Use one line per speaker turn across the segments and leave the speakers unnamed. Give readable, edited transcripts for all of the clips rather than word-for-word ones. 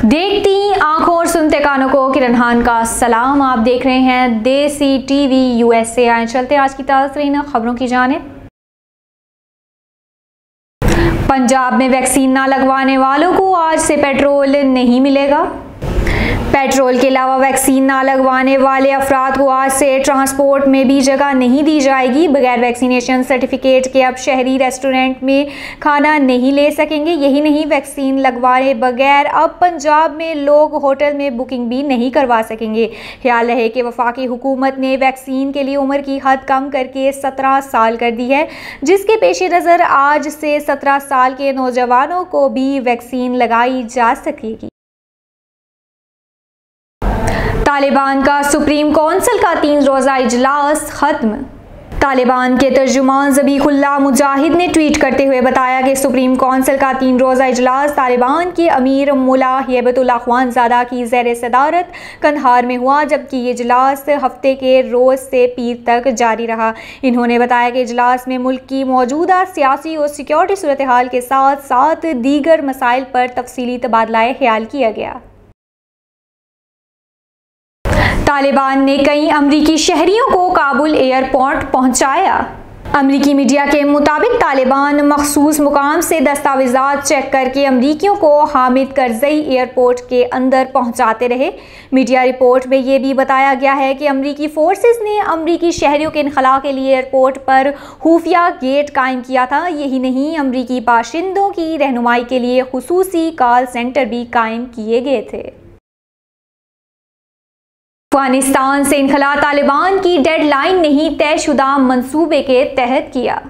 देखती आंखों और सुनते कानों को किरण खान का सलाम। आप देख रहे हैं देसी टीवी यूएसए। आए चलते आज की ताज़ा तरीन खबरों की जानिब। पंजाब में वैक्सीन ना लगवाने वालों को आज से पेट्रोल नहीं मिलेगा। पेट्रोल के अलावा वैक्सीन ना लगवाने वाले अफराद को आज से ट्रांसपोर्ट में भी जगह नहीं दी जाएगी। बगैर वैक्सीनेशन सर्टिफिकेट के अब शहरी रेस्टोरेंट में खाना नहीं ले सकेंगे। यही नहीं, वैक्सीन लगवाए बगैर अब पंजाब में लोग होटल में बुकिंग भी नहीं करवा सकेंगे। ख्याल रहे कि वफाकी हुकूमत ने वैक्सीन के लिए उम्र की हद कम करके 17 साल कर दी है, जिसके पेश नज़र आज से 17 साल के नौजवानों को भी वैक्सीन लगाई जा सकेगी। तालिबान का सुप्रीम काउंसिल का 3 रोज़ा इजलास खत्म। तालिबान के तर्जुमान ज़बीहुल्लाह मुजाहिद ने ट्वीट करते हुए बताया कि सुप्रीम काउंसिल का 3 रोज़ा इजलास तालिबान के अमीर मुला हिबतुल्लाह अख़वानज़ादा की ज़ेर सदारत कंधार में हुआ, जबकि ये इजलास हफ्ते के रोज़ से पीर तक जारी रहा। इन्होंने बताया कि इजलास में मुल्क की मौजूदा सियासी और सिक्योरिटी सूरत हाल के साथ साथ दीगर मसाइल पर तफसीली तबादला ख्याल किया गया। तालिबान ने कई अमरीकी शहरियों को काबुल एयरपोर्ट पहुंचाया। अमरीकी मीडिया के मुताबिक तालिबान मखसूस मुकाम से दस्तावेज़ात चेक करके अमरीकियों को हामिद करज़ई एयरपोर्ट के अंदर पहुंचाते रहे। मीडिया रिपोर्ट में यह भी बताया गया है कि अमरीकी फोर्सेस ने अमरीकी शहरियों के इनखला के लिए एयरपोर्ट पर खुफिया गेट कायम किया था। यही नहीं, अमरीकी बाशिंदों की रहनुमाई के लिए खुसूसी कॉल सेंटर भी कायम किए गए थे। अफगानिस्तान से इनखला तालिबान की डेडलाइन नहीं, तयशुदा मंसूबे के तहत किया।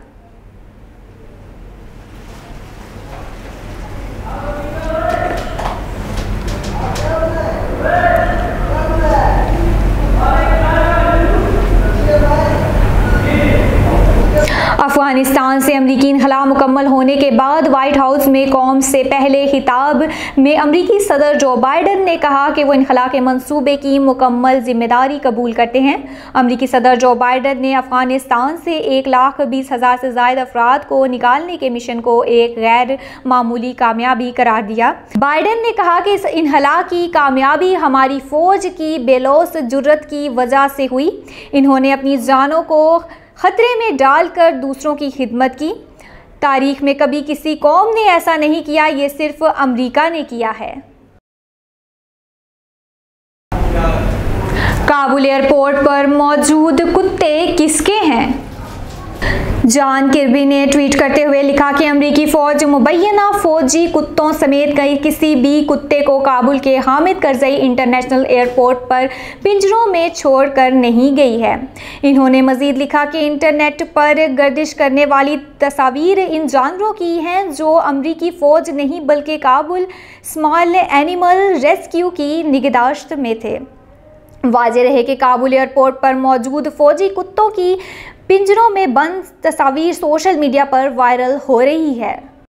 अफगानिस्तान से अमरीकी इनखला मुकम्मल होने के बाद व्हाइट हाउस में कौम से पहले खिताब में अमरीकी सदर जो बाइडन ने कहा कि वो इनखला के मंसूबे की मुकम्मल जिम्मेदारी कबूल करते हैं। अमरीकी सदर जो बाइडन ने अफगानिस्तान से 1,20,000 से ज़ायद अफराद को निकालने के मिशन को एक गैर मामूली कामयाबी करार दिया। बाइडन ने कहा कि इस इनखला की कामयाबी हमारी फ़ौज की बेलौस जुर्रत की वजह से हुई। इन्होंने अपनी जानों को खतरे में डालकर दूसरों की खिदमत की। तारीख में कभी किसी कौम ने ऐसा नहीं किया, ये सिर्फ अमेरिका ने किया है। काबुल एयरपोर्ट पर मौजूद कुत्ते किसके हैं? जॉन किर्बी ने ट्वीट करते हुए लिखा कि अमरीकी फ़ौज मुबैना फ़ौजी कुत्तों समेत कई किसी भी कुत्ते को काबुल के हामिद करज़ई इंटरनेशनल एयरपोर्ट पर पिंजरों में छोड़कर नहीं गई है। इन्होंने मज़ीद लिखा कि इंटरनेट पर गर्दिश करने वाली तस्वीर इन जानवरों की हैं जो अमरीकी फ़ौज नहीं बल्कि काबुल स्मॉल एनिमल रेस्क्यू की निगहदाश्त में थे। वाज़ेह रहे कि काबुल एयरपोर्ट पर मौजूद फ़ौजी कुत्तों की पिंजरों में बंद तस्वीर सोशल मीडिया पर वायरल हो रही है।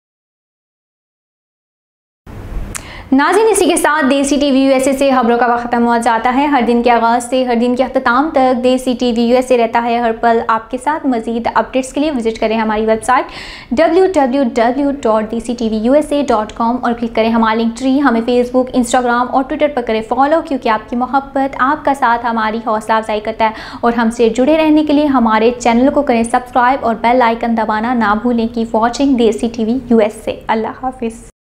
नाज़रीन, इसी के साथ देसी टीवी यूएसए से खबरों का वक्त खत्म हो जाता है। हर दिन के आगाज़ से हर दिन के अख्ताम तक देसी टीवी यूएसए रहता है हर पल आपके साथ। मज़ीद अपडेट्स के लिए विजिट करें हमारी वेबसाइट www.dctvusa.com और क्लिक करें हमारा लिंक ट्री। हमें फेसबुक, इंस्टाग्राम और ट्विटर पर करें फॉलो, क्योंकि आपकी मोहब्बत, आपका साथ हमारी हौसला अफजाई करता है। और हमसे जुड़े रहने के लिए हमारे चैनल को करें सब्सक्राइब और बेल आइकन दबाना ना भूलें। की वॉचिंग देसी टीवी यूएसए। अल्लाह हाफिज़।